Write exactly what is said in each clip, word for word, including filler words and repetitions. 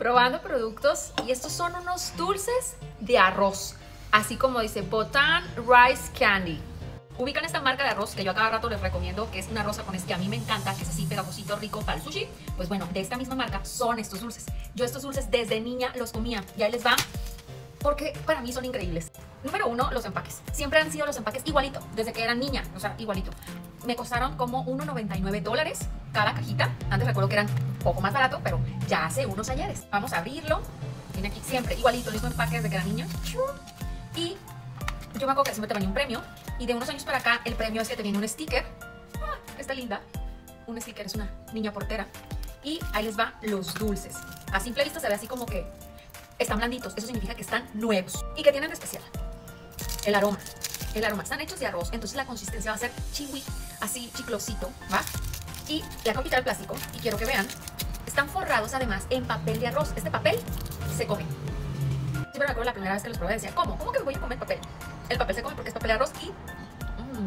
probando productos y estos son unos dulces de arroz, así como dice Botan Rice Candy. Ubican esta marca de arroz que yo a cada rato les recomiendo, que es un arroz japonés que a mí me encanta, que es así pegajosito, rico para el sushi. Pues bueno, de esta misma marca son estos dulces. Yo estos dulces desde niña los comía y ahí les va, porque para mí son increíbles. Número uno, los empaques. Siempre han sido los empaques igualito, desde que era niña, o sea, igualito. Me costaron como uno noventa y nueve dólares cada cajita. Antes recuerdo que eran un poco más barato, pero ya hace unos ayeres. Vamos a abrirlo. Tiene aquí siempre igualito, el mismo empaque desde que era niña. Y yo me acuerdo que siempre te venía un premio. Y de unos años para acá, el premio es que te viene un sticker. Ah, está linda. Un sticker, es una niña portera. Y ahí les va los dulces. A simple vista se ve así como que están blanditos. Eso significa que están nuevos. ¿Y que tienen de especial? El aroma. El aroma. Están hechos de arroz, entonces la consistencia va a ser chiwi, así chiclosito, ¿va? Y le acabo de quitar el plástico y quiero que vean. Están forrados además en papel de arroz. Este papel se come. Siempre me acuerdo la primera vez que los probé, decía, ¿cómo? ¿Cómo que me voy a comer papel? El papel se come porque es papel de arroz y... Mmm.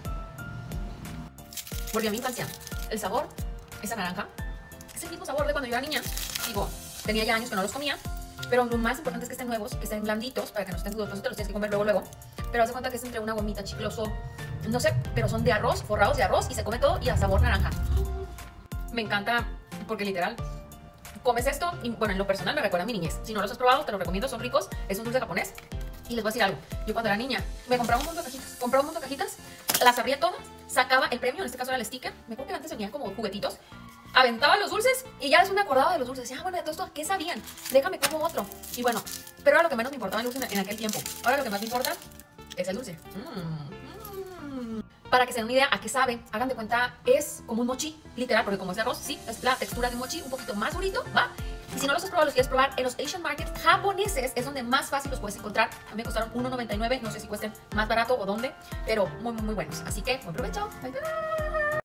Volví a mi infancia. El sabor, esa naranja, es el mismo sabor de cuando yo era niña. Digo, tenía ya años que no los comía, pero lo más importante es que estén nuevos, que estén blanditos, para que no estén dudosos, te los tienes que comer luego, luego. Pero haz de cuenta que es entre una gomita chicloso, no sé, pero son de arroz, forrados de arroz y se come todo y a sabor naranja. Me encanta porque literal, comes esto y bueno, en lo personal me recuerda a mi niñez. Si no los has probado, te los recomiendo, son ricos, es un dulce japonés. Y les voy a decir algo, yo cuando era niña me compraba un montón de cajitas, compraba un montón de cajitas, las abría todas, sacaba el premio, en este caso era el sticker, me acuerdo que antes venían como juguetitos, aventaba los dulces y ya después me acordaba de los dulces, decía, ah, bueno, de todo esto, ¿qué sabían? Déjame como otro. Y bueno, pero era lo que menos me importaba el dulce en, en aquel tiempo. Ahora lo que más me importa es el dulce. Mm, mm. Para que se den una idea a qué sabe, hagan de cuenta, es como un mochi, literal, porque como es de arroz, sí, es la textura de un mochi, un poquito más durito, ¿va? Y si no los has probado, los quieres probar, en los Asian markets japoneses es donde más fácil los puedes encontrar. A mí me costaron uno noventa y nueve, no sé si cuesten más barato o dónde, pero muy, muy, muy buenos. Así que, buen provecho. Bye, bye.